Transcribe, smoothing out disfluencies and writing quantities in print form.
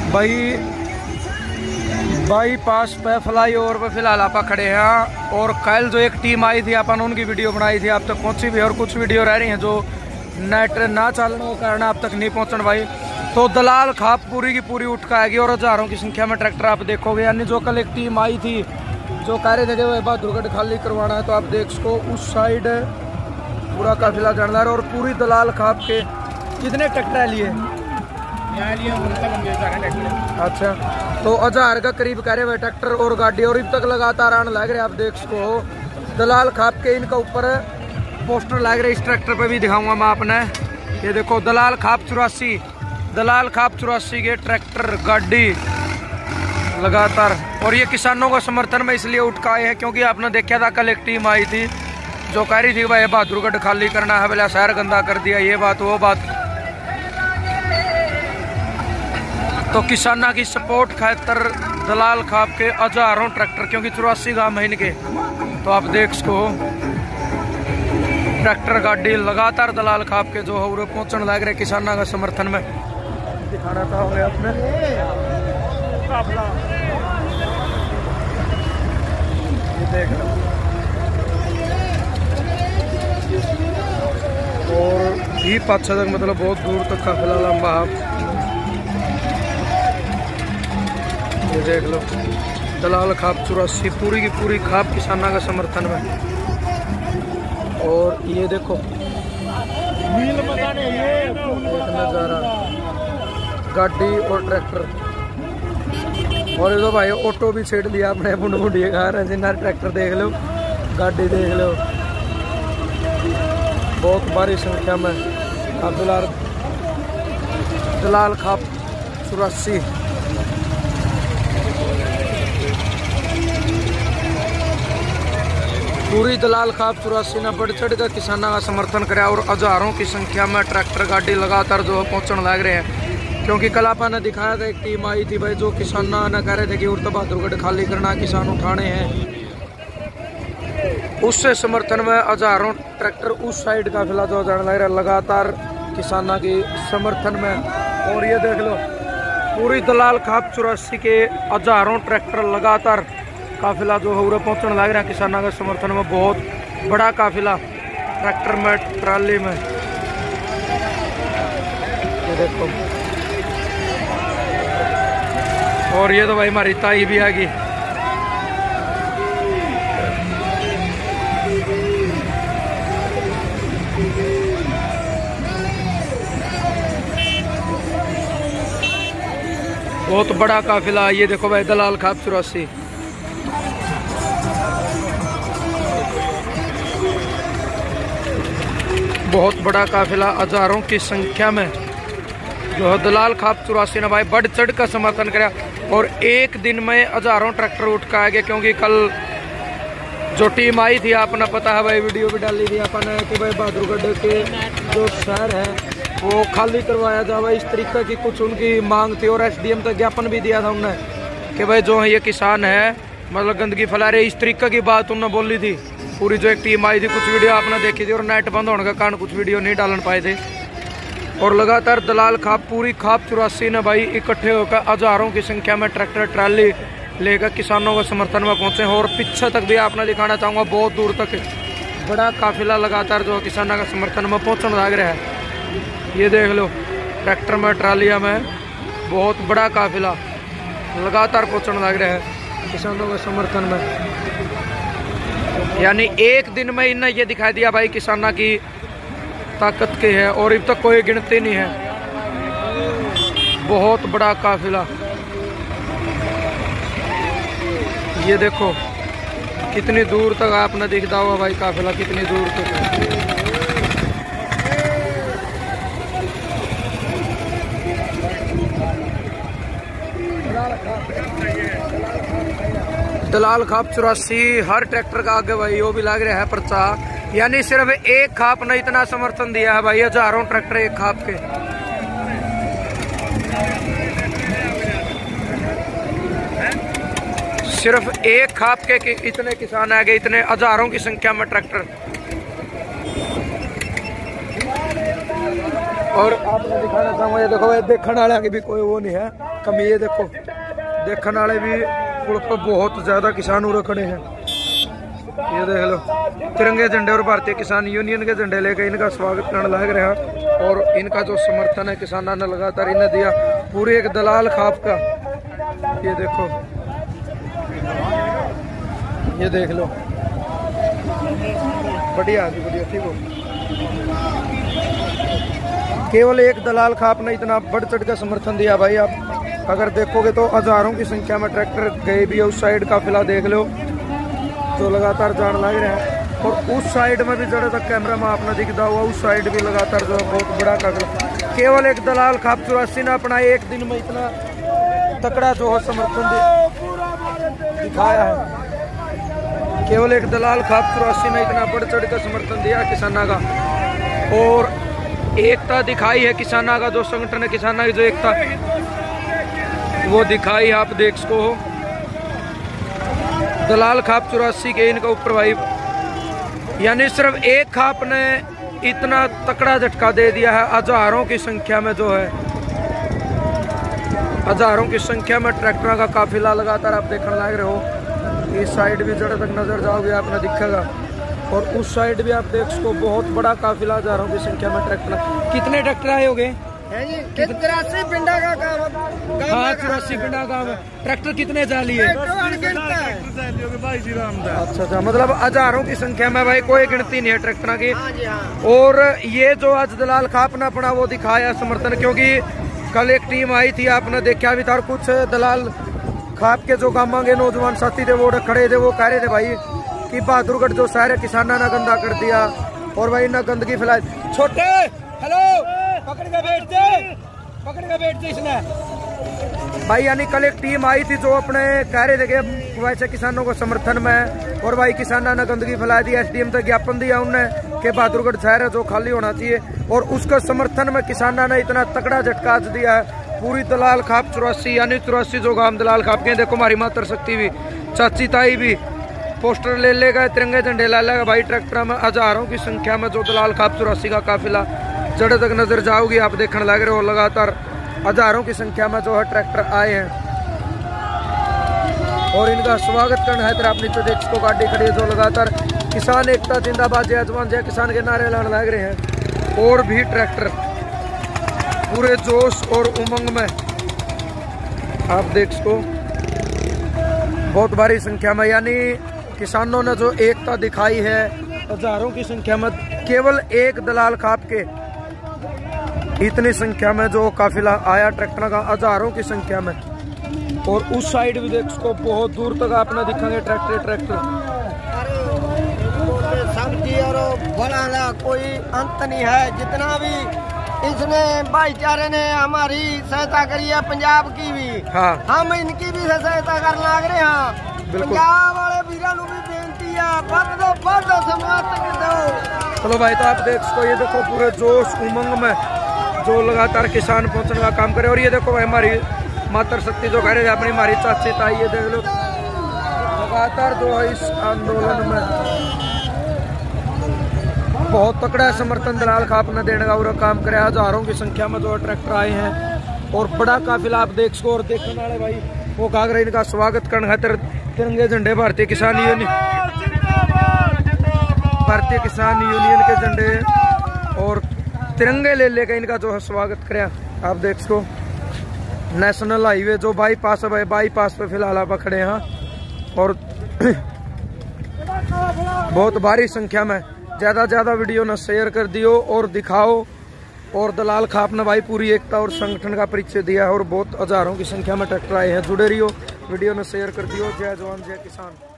Bypass पे fly over पे फिलहाल आप खड़े हैं। और कल जो एक टीम आई थी अपन उनकी वीडियो बनाई थी, आप तक पहुंची भी और कुछ वीडियो रह रही हैं जो नेट ना चलने के कारण आप तक नहीं पहुंचने भाई। तो दलाल खाप पूरी की पूरी उठ आएगी और हजारों की संख्या में ट्रैक्टर आप देखोगे। यानी जो कल एक टीम आई थी जो कह रहे थे कि वह बहादुरगढ़ खाली करवाना है, तो आप देख सको उस साइड पूरा काफिला जाना है। और पूरी दलाल खाप के कितने ट्रैक्टर लिए? अच्छा, तो 1000 का करीब कह रहे हुए ट्रैक्टर और गाड़ी, और अब तक लगातार आने लग रहे। आप देख सको दलाल खाप के इनका ऊपर पोस्टर लग रहे। इस ट्रैक्टर पे भी दिखाऊंगा मैं आपने। ये देखो दलाल खाप 84 के ट्रैक्टर गाड़ी लगातार। और ये किसानों का समर्थन में इसलिए उठ के आए हैं क्योंकि आपने देखा था कल एक टीम आई थी जो कह रही थी भाई बहादुरगढ़ खाली करना है, बोला शहर गंदा कर दिया, ये बात वो बात। तो किसाना की सपोर्ट खातर दलाल खाप के हजारों ट्रैक्टर, क्योंकि 84 गांव है इनके, तो आप देख सको ट्रैक्टर गाड़ी लगातार दलाल खाप के जो है पहुंचने लग रहे किसाना का समर्थन में। दिखाना चाहोगे आपने ये देख लो। और भी 5-6 तक मतलब बहुत दूर तक काफिला लंबा है। ये देख लो दलाल खाप 84 पूरी की पूरी खाप किसाना का समर्थन में। और ये देखो एक नजारा गाड़ी और ट्रैक्टर। और ये तो भाई ऑटो भी छेड़ लिया अपने बुंडिया खा रहे हैं। ट्रैक्टर देख लो, गाड़ी देख लो, बहुत भारी संख्या में काफिला दलाल खाप 84। पूरी दलाल खाप 84 ने बढ़ चढ़ कर किसानों का समर्थन कराया और हजारों की संख्या में ट्रैक्टर गाड़ी लगातार जो पहुंचने लग रहे हैं। क्योंकि कल आपा ने दिखाया था एक टीम आई थी भाई जो किसानों ने कह रहे थे कि उर्द बहादुरगढ़ खाली करना, किसान उठाने हैं, उससे समर्थन में हजारों ट्रैक्टर उस साइड काफिला जो जाने लग रहा है लगातार किसानों की समर्थन में। और ये देख लो पूरी दलाल खाप 84 के हजारों ट्रैक्टर लगातार काफिला जो है पहुंचने लग रहा है किसानों के समर्थन में। बहुत बड़ा काफिला ट्रैक्टर में, ट्राली में। ये देखो और ये तो भाई हमारी ताई भी आ गई। बहुत बड़ा काफिला। ये देखो भाई दलाल खाप 84 बहुत बड़ा काफिला हजारों की संख्या में जो है दलाल खाप 84 ने भाई बढ़ चढ़ का समर्थन कराया। और एक दिन में हजारों ट्रैक्टर उठ के आ गए। क्योंकि कल जो टीम आई थी आपने पता है भाई, वीडियो भी डाली थी आपने कि भाई बहादुरगढ़ के जो शहर है वो खाली करवाया जाए, इस तरीके की कुछ उनकी मांग थी। और SDM तक ज्ञापन भी दिया था उन्होंने कि भाई जो है ये किसान है मतलब गंदगी फैला रहे, इस तरीके की बात उन्होंने बोली थी। पूरी जो एक टीम आई थी, कुछ वीडियो आपने देखी थी और नेट बंद होने के कारण कुछ वीडियो नहीं डालने पाए थे। और लगातार दलाल खाप पूरी खाप 84 ने भाई इकट्ठे होकर हजारों की संख्या में ट्रैक्टर ट्राली लेकर किसानों के समर्थन में पहुंचे। और पीछे तक भी आपने दिखाना चाहूँगा बहुत दूर तक बड़ा काफिला लगातार जो किसानों का समर्थन में पहुँचने लग रहा है। ये देख लो ट्रैक्टर में, ट्रालिया में बहुत बड़ा काफिला लगातार पहुँचने लग रहा है किसानों के समर्थन में। यानी एक दिन में इन्हें ये दिखाई दिया भाई किसानों की ताकत के है और अब तक कोई गिनती नहीं है। बहुत बड़ा काफिला। ये देखो कितनी दूर तक आपने दिखता हुआ भाई काफिला, कितनी दूर तक है। दलाल खाप 84 हर ट्रैक्टर का आगे भाई वो भी लग रहा है पर्चा। यानी सिर्फ एक खाप ने इतना समर्थन दिया है भाई, हजारों ट्रैक्टर एक खाप के। सिर्फ एक खाप के इतने किसान आ गए, इतने हजारों की संख्या में ट्रैक्टर। और आपने दिखाना चाहूँगा, ये देखो भाई देखने वाले की भी कोई वो नहीं है कमी। ये देखो देखने वाले भी पर बहुत ज्यादा किसान उरे खड़े हैं। ये देख लो तिरंगे झंडे और भारतीय किसान यूनियन के झंडे लेकर इनका स्वागत करने लग रहे हैं। और इनका जो समर्थन है किसानों ने लगातार इन्हें दिया, पूरी एक दलाल खाप का। ये देखो, ये देख लो, बढ़िया ठीक हो। केवल एक दलाल खाप ने इतना बढ़ चढ़ का समर्थन दिया भाई। आप अगर देखोगे तो हजारों की संख्या में ट्रैक्टर गए भी है। उस साइड काफिला देख लो जो लगातार जान लग रहे हैं। और उस साइड में भी जरा तक कैमरा में आपने दिखता हुआ, उस साइड भी लगातार जो बहुत बड़ा काफिला। केवल एक दलाल खाप 84 ने अपना एक दिन में इतना तकड़ा जो है समर्थन दिखाया है। केवल एक दलाल खाप 84 ने इतना बढ़ चढ़ कर समर्थन दिया किसाना का। और एकता दिखाई है किसाना का, जो संगठन है किसाना की जो एकता वो दिखाई आप देख सको हो। दलाल खाप 84 के इनका ऊपर भाई, यानी सिर्फ एक खाप ने इतना तकड़ा झटका दे दिया है। हजारों की संख्या में जो है, हजारों की संख्या में ट्रैक्टरों का काफिला लगातार आप देखने लग रहे हो। इस साइड भी जरा तक नजर जाओगे आपने दिखेगा। और उस साइड भी आप देख सको बहुत बड़ा काफिला, हजारों की संख्या में ट्रैक्टर। कितने ट्रैक्टर आए होंगे? 83 पिंडा का काम। हाँ 84 पिंडा काम है। ट्रैक्टर कितने जा लिए? अच्छा, मतलब हजारों की संख्या में भाई, कोई गिनती नहीं है ट्रैक्टर की। और ये जो आज दलाल खाप ने अपना वो दिखाया समर्थन, क्योंकि कल एक टीम आई थी आपने देखा भी था। और कुछ दलाल खाप के जो गांव के नौजवान साथी थे वो खड़े थे, वो कह रहे थे भाई कि बहादुरगढ़ जो सारे किसाना ने गंदा कर दिया और भाई ना गंदगी फैलाई। छोटे हेलो, पकड़ के बैठ जा इसने भाई। यानी कल एक टीम आई थी जो अपने कह रहे थे कि वैसे किसानों को समर्थन में, और भाई किसाना ने गंदगी फैला दी। एसडीएम तक ज्ञापन दिया उनने कि बहादुरगढ़ शहर है जो खाली होना चाहिए। और उसका समर्थन में किसाना ने इतना तकड़ा झटका दिया है। पूरी दलाल खाप 84, यानी 84 जो गांव दलाल खाप के। देखो हमारी मातर शक्ति भी, चाची ताई भी पोस्टर ले लेगा, तिरंगे झंडे ला लेगा भाई। ट्रैक्टर में हजारों की संख्या में जो दलाल खाप 84 का काफिला जड़े तक नजर जाओगी आप देखने लग रहे हो। लगातार हजारों की संख्या में जो है ट्रैक्टर आए हैं और इनका स्वागत करना है। तरह अपनी नीचे को गाड़ी खड़ी है जो लगातार किसान एकता जिंदाबाद, जय जवान जय किसान के नारे लाने लग रहे हैं। और भी ट्रैक्टर पूरे जोश और उमंग में आप देख सको बहुत भारी संख्या में, यानी किसानों ने जो एकता दिखाई है हजारों की संख्या में। केवल एक दलाल खाप के इतनी संख्या में जो काफिला आया ट्रैक्टर का, हजारों की संख्या में। और उस साइड भी देख सको बहुत दूर तक आपने दिखाएंगे ट्रैक्टर। सब्जी और बड़ा कोई अंत नहीं है। जितना भी इसने भाईचारे ने हमारी सहायता करी है, पंजाब की भी, हाँ हम इनकी भी सहायता कर लग रहे हैं। पंजाब वाले वीरों भी बेनती है, बढ़ दो समर्थन दो। चलो भाई, तो आप देख सको, ये देखो पूरे जोश उमंग में जो लगातार किसान पहुंचने का काम करे। और ये देखो भाई हमारी मातर शक्ति जो कह रहे थे अपनी, हमारी चाची ताई, ये देख लो लगातार जो है इस आंदोलन में बहुत तकड़ा समर्थन दलाल खाप ने देने का पूरा काम करे। हजारों की संख्या में जो ट्रैक्टर आए हैं और बड़ा काफिला आप देख सको। और देखने वाले भाई वो कागरे इनका स्वागत करने खातिर तिरंगे झंडे, भारतीय किसान यूनियन के झंडे और तिरंगे ले लेकर इनका जो है स्वागत करे। आप देख सको नेशनल हाईवे जो बाईपास है, बाईपास पे फिलहाल आप खड़े हैं। और बहुत भारी संख्या में ज्यादा ज्यादा वीडियो न शेयर कर दियो और दिखाओ। और दलाल खाप ने भाई पूरी एकता और संगठन का परिचय दिया है। और बहुत हजारों की संख्या में ट्रैक्टर आए हैं। जुड़े रहियो, वीडियो न शेयर कर दियो। जय जवान जय किसान।